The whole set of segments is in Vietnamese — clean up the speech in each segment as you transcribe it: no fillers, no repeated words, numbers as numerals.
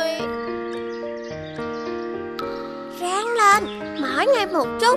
rồi. Ráng lên, mỏi ngay một chút.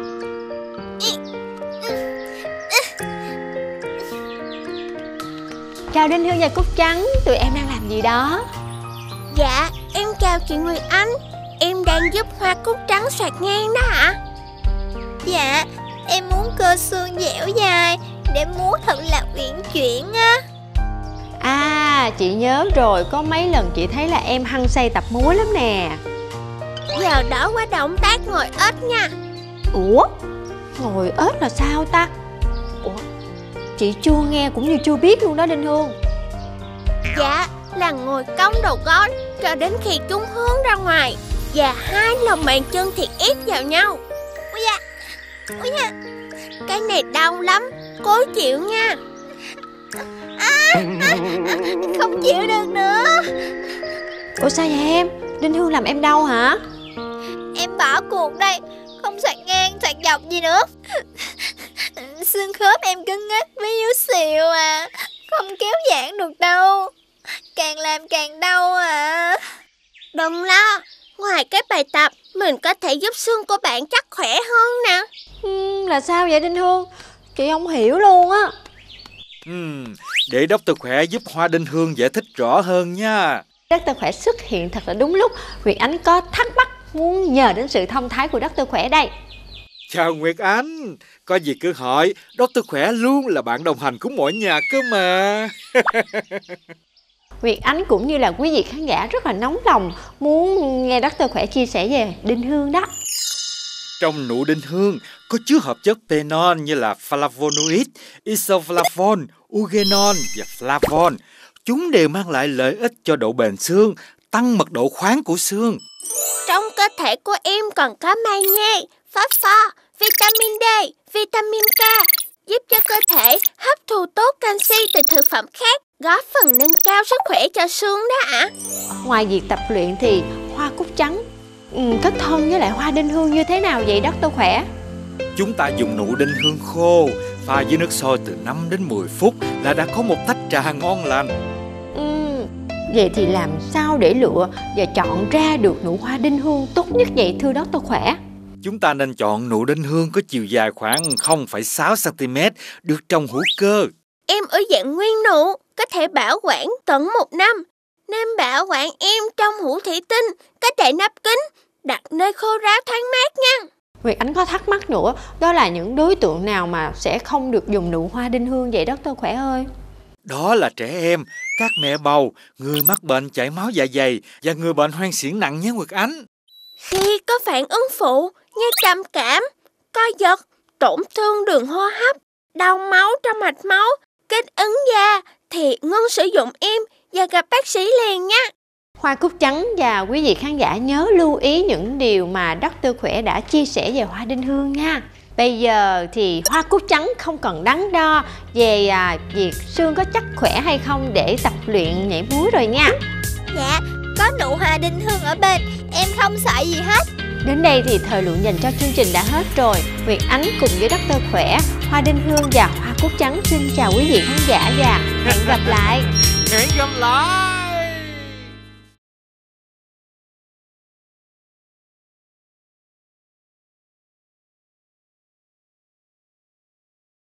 Chào Đinh Hương và Cúc Trắng, tụi em đang làm gì đó? Dạ, em chào chị Nguyệt Ánh. Em đang giúp hoa cúc trắng xoạt ngang đó ạ. Dạ, em muốn cơ xương dẻo dài để múa thật là uyển chuyển á. À, chị nhớ rồi, có mấy lần chị thấy là em hăng say tập múa lắm nè. Giờ đổi qua động tác ngồi ếch nha. Ủa? Ngồi ếch là sao ta? Ủa? Chị chưa nghe cũng như chưa biết luôn đó Đinh Hương. Dạ, là ngồi cong đầu gối cho đến khi chúng hướng ra ngoài và hai lòng bàn chân thì ép vào nhau. Ôi da, ôi da. Cái này đau lắm, cố chịu nha. Không chịu được nữa. Ủa sao vậy em? Đinh Hương làm em đau hả? Em bỏ cuộc đây, không xoạt ngang, xoạt dọc gì nữa. Xương khớp em cứng ngắc với yếu xìu à. Không kéo giãn được đâu. Càng làm càng đau à. Đừng lo, ngoài cái bài tập mình có thể giúp xương của bạn chắc khỏe hơn nè. Là sao vậy Đinh Hương? Chị không hiểu luôn á. Để Dr. Khỏe giúp Hoa Đinh Hương giải thích rõ hơn nha. Dr. Khỏe xuất hiện thật là đúng lúc. Nguyệt Ánh có thắc mắc muốn nhờ đến sự thông thái của Dr. Khỏe đây. Chào Nguyệt Ánh, có gì cứ hỏi, Dr. Khỏe luôn là bạn đồng hành của mọi nhà cơ mà. Nguyệt Ánh cũng như là quý vị khán giả rất là nóng lòng muốn nghe Dr. Khỏe chia sẻ về Đinh Hương đó. Trong nụ đinh hương có chứa hợp chất phenol như là flavonoid, isoflavone, eugenol và flavon. Chúng đều mang lại lợi ích cho độ bền xương, tăng mật độ khoáng của xương. Trong cơ thể của em còn có magie, phosphor, vitamin D, vitamin K, giúp cho cơ thể hấp thu tốt canxi từ thực phẩm khác, góp phần nâng cao sức khỏe cho xương đó ạ. Ngoài việc tập luyện thì hoa cúc trắng kết thân với lại hoa đinh hương như thế nào vậy Dr. Khỏe? Chúng ta dùng nụ đinh hương khô pha với nước sôi từ 5 đến 10 phút là đã có một tách trà ngon lành. Vậy thì làm sao để lựa và chọn ra được nụ hoa đinh hương tốt nhất vậy thưa Dr. Khỏe? Chúng ta nên chọn nụ đinh hương có chiều dài khoảng 0,6 cm, được trồng hữu cơ. Em ở dạng nguyên nụ, có thể bảo quản tận 1 năm. Nên bảo quản em trong hũ thủy tinh, có đậy nắp kín, đặt nơi khô ráo thoáng mát nha. Nguyệt Ánh có thắc mắc nữa, đó là những đối tượng nào mà sẽ không được dùng nụ hoa đinh hương vậy Dr. Khỏe ơi? Đó là trẻ em, các mẹ bầu, người mắc bệnh chảy máu dạ dày và người bệnh hoang xiển nặng nhé Nguyệt Ánh. Khi có phản ứng phụ như trầm cảm, co giật, tổn thương đường hô hấp, đau máu trong mạch máu, kích ứng da thì ngưng sử dụng em và gặp bác sĩ liền nha. Hoa cúc trắng và quý vị khán giả nhớ lưu ý những điều mà Dr. Khỏe đã chia sẻ về hoa đinh hương nha. Bây giờ thì hoa cúc trắng không cần đắn đo về việc xương có chắc khỏe hay không để tập luyện nhảy múa rồi nha. Dạ, có nụ hoa đinh hương ở bên, em không sợ gì hết. Đến đây thì thời lượng dành cho chương trình đã hết rồi. Nguyệt Ánh cùng với Dr. Khỏe, Hoa Đinh Hương và Hoa Cúc Trắng xin chào quý vị khán giả và hẹn gặp lại. Hẹn gặp lại.